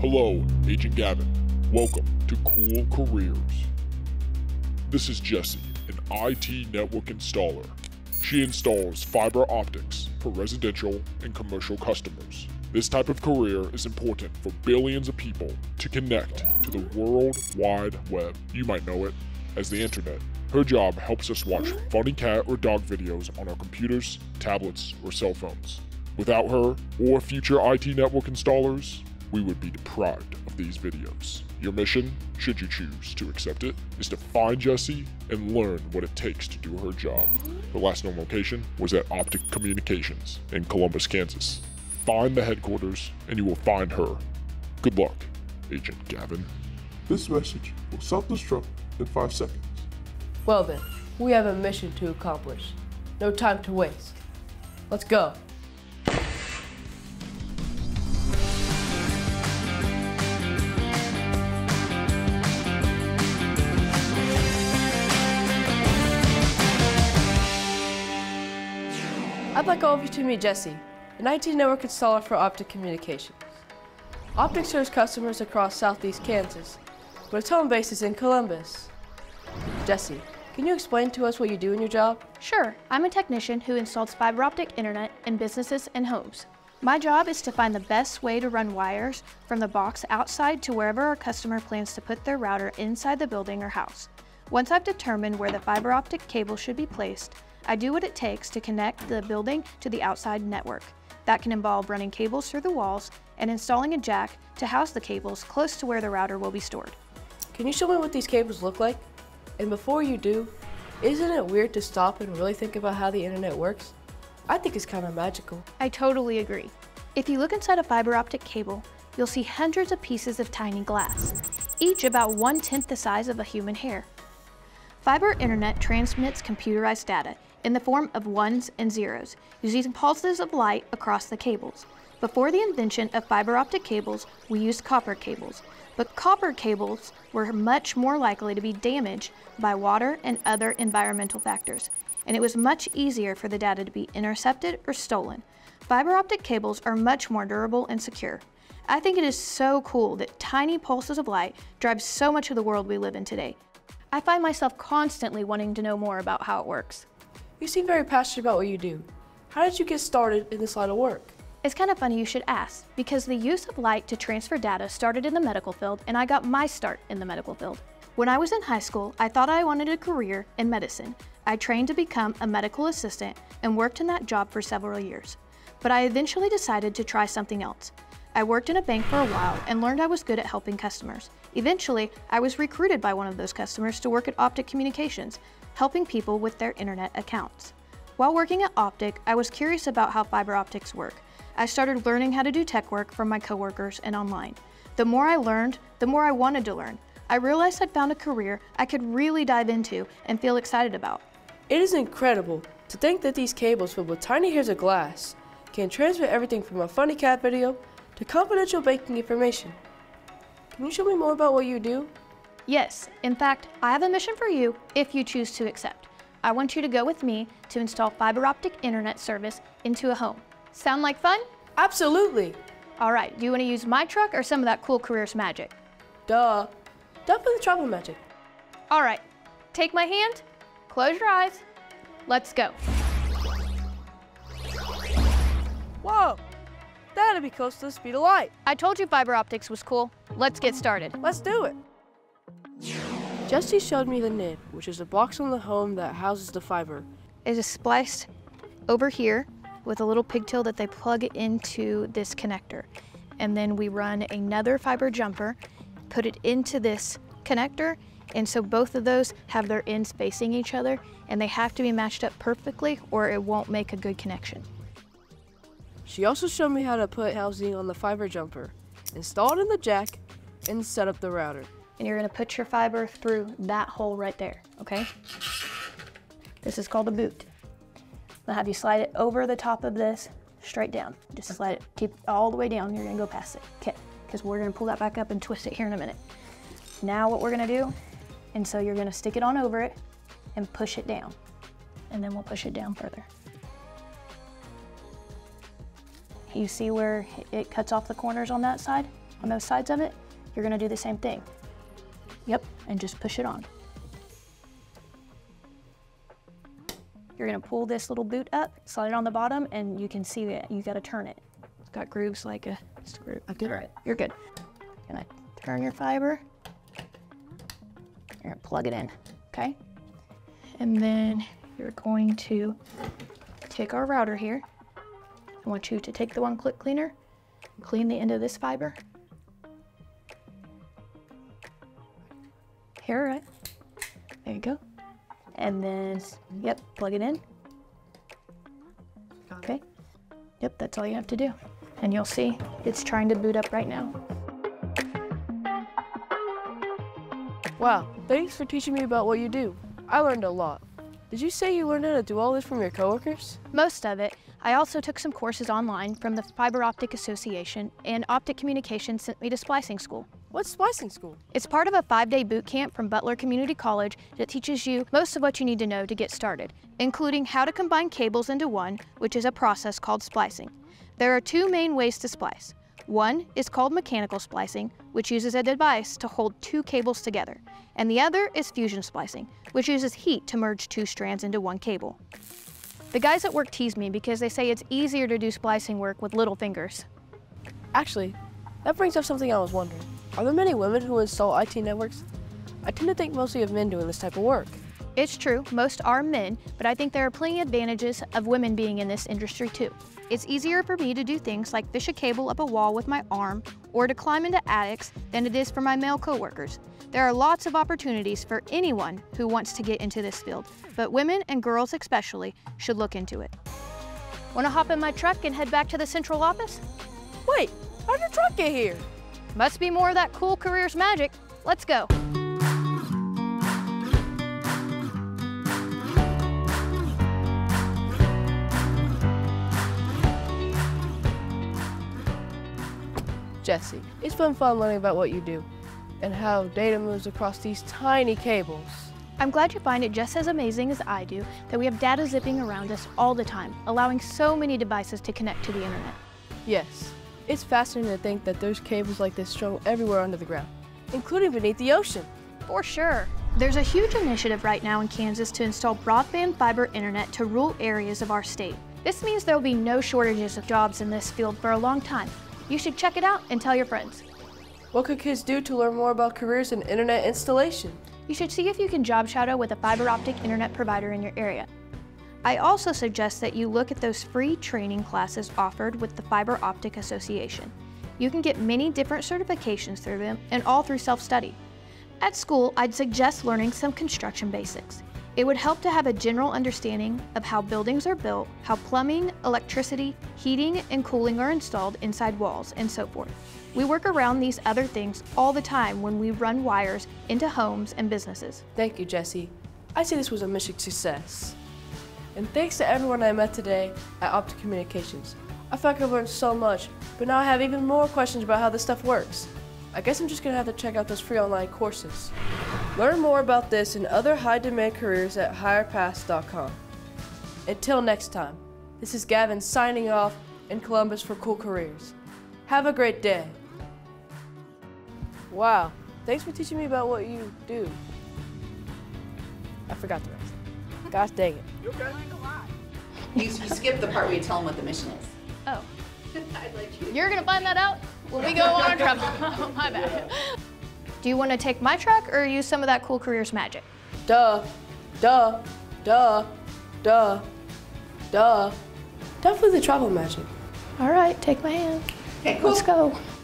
Hello, Agent Gavin. Welcome to Cool Careers. This is Jessi, an IT network installer. She installs fiber optics for residential and commercial customers. This type of career is important for billions of people to connect to the World Wide Web. You might know it as the internet. Her job helps us watch funny cat or dog videos on our computers, tablets, or cell phones. Without her or future IT network installers, we would be deprived of these videos. Your mission, should you choose to accept it, is to find Jessi and learn what it takes to do her job. Her last known location was at Optic Communications in Columbus, Kansas. Find the headquarters and you will find her. Good luck, Agent Gavin. This message will self-destruct in 5 seconds. Well then, we have a mission to accomplish. No time to waste. Let's go. I'd like all of you to meet Jessi, an IT network installer for Optic Communications. Optic serves customers across southeast Kansas, but its home base is in Columbus. Jessi, can you explain to us what you do in your job? Sure. I'm a technician who installs fiber optic internet in businesses and homes. My job is to find the best way to run wires from the box outside to wherever our customer plans to put their router inside the building or house. Once I've determined where the fiber optic cable should be placed, I do what it takes to connect the building to the outside network. That can involve running cables through the walls and installing a jack to house the cables close to where the router will be stored. Can you show me what these cables look like? And before you do, isn't it weird to stop and really think about how the internet works? I think it's kind of magical. I totally agree. If you look inside a fiber optic cable, you'll see hundreds of pieces of tiny glass, each about 1/10 the size of a human hair. Fiber internet transmits computerized data in the form of ones and zeros, using pulses of light across the cables. Before the invention of fiber optic cables, we used copper cables, but copper cables were much more likely to be damaged by water and other environmental factors, and it was much easier for the data to be intercepted or stolen. Fiber optic cables are much more durable and secure. I think it is so cool that tiny pulses of light drive so much of the world we live in today. I find myself constantly wanting to know more about how it works. You seem very passionate about what you do. How did you get started in this line of work? It's kind of funny you should ask, because the use of light to transfer data started in the medical field, and I got my start in the medical field. When I was in high school, I thought I wanted a career in medicine. I trained to become a medical assistant and worked in that job for several years. But I eventually decided to try something else. I worked in a bank for a while and learned I was good at helping customers. Eventually, I was recruited by one of those customers to work at Optic Communications, helping people with their internet accounts. While working at Optic, I was curious about how fiber optics work. I started learning how to do tech work from my coworkers and online. The more I learned, the more I wanted to learn. I realized I'd found a career I could really dive into and feel excited about. It is incredible to think that these cables filled with tiny hairs of glass can transmit everything from a funny cat video to confidential banking information. Can you show me more about what you do? Yes, in fact, I have a mission for you if you choose to accept. I want you to go with me to install fiber optic internet service into a home. Sound like fun? Absolutely. All right, do you want to use my truck or some of that cool Careers magic? Duh. Definitely the travel magic. All right, take my hand, close your eyes, let's go. Whoa, that'd be close to the speed of light. I told you fiber optics was cool. Let's get started. Let's do it. Jessi showed me the nib, which is a box on the home that houses the fiber. It is spliced over here with a little pigtail that they plug into this connector. And then we run another fiber jumper, put it into this connector, and so both of those have their ends facing each other, and they have to be matched up perfectly or it won't make a good connection. She also showed me how to put housing on the fiber jumper, install it in the jack, and set up the router. And you're gonna put your fiber through that hole right there, okay? This is called a boot. I'll have you slide it over the top of this, straight down. Just slide it, keep it all the way down. You're gonna go past it, okay? Because we're gonna pull that back up and twist it here in a minute. Now what we're gonna do, and so you're gonna stick it on over it and push it down. And then we'll push it down further. You see where it cuts off the corners on that side? On those sides of it, you're gonna do the same thing. Yep, and just push it on. You're gonna pull this little boot up, slide it on the bottom, and you can see that you gotta turn it. It's got grooves like a screw. Okay. All right, you're good. You're gonna turn your fiber. You're gonna plug it in, okay? And then you're going to take our router here. I want you to take the one-click cleaner, clean the end of this fiber. Here, right? There you go. And then, yep, plug it in. Okay. Yep, that's all you have to do. And you'll see it's trying to boot up right now. Wow, thanks for teaching me about what you do. I learned a lot. Did you say you learned how to do all this from your coworkers? Most of it. I also took some courses online from the Fiber Optic Association, and Optic Communications sent me to splicing school. What's splicing school? It's part of a 5-day boot camp from Butler Community College that teaches you most of what you need to know to get started, including how to combine cables into one, which is a process called splicing. There are 2 main ways to splice. One is called mechanical splicing, which uses a device to hold 2 cables together, and the other is fusion splicing, which uses heat to merge 2 strands into 1 cable. The guys at work tease me because they say it's easier to do splicing work with little fingers. Actually, that brings up something I was wondering. Are there many women who install IT networks? I tend to think mostly of men doing this type of work. It's true, most are men, but I think there are plenty of advantages of women being in this industry too. It's easier for me to do things like fish a cable up a wall with my arm or to climb into attics than it is for my male coworkers. There are lots of opportunities for anyone who wants to get into this field, but women and girls especially should look into it. Want to hop in my truck and head back to the central office? Wait, how'd your truck get here? Must be more of that cool careers magic. Let's go. Jessi, it's been fun learning about what you do and how data moves across these tiny cables. I'm glad you find it just as amazing as I do that we have data zipping around us all the time, allowing so many devices to connect to the internet. Yes, it's fascinating to think that there's cables like this strung everywhere under the ground, including beneath the ocean. For sure. There's a huge initiative right now in Kansas to install broadband fiber internet to rural areas of our state. This means there will be no shortages of jobs in this field for a long time. You should check it out and tell your friends. What could kids do to learn more about careers in internet installation? You should see if you can job shadow with a fiber optic internet provider in your area. I also suggest that you look at those free training classes offered with the Fiber Optic Association. You can get many different certifications through them and all through self-study. At school, I'd suggest learning some construction basics. It would help to have a general understanding of how buildings are built, how plumbing, electricity, heating, and cooling are installed inside walls, and so forth. We work around these other things all the time when we run wires into homes and businesses. Thank you, Jessi. I see this was a mission success. And thanks to everyone I met today at Optic Communications. I feel like I've learned so much, but now I have even more questions about how this stuff works. I guess I'm just gonna have to check out those free online courses. Learn more about this and other high-demand careers at HirePaths.com. Until next time, this is Gavin signing off in Columbus for Cool Careers. Have a great day. Wow, thanks for teaching me about what you do. I forgot the rest. Gosh dang it. You okay? You skipped the part where you tell them what the mission is. Oh. I'd let you. You're gonna find that out when we go on our truck. Oh, my bad. Do you want to take my truck or use some of that cool careers magic? Duh, duh, duh, duh, duh. Definitely the travel magic. All right, take my hand. Okay, cool. Let's go.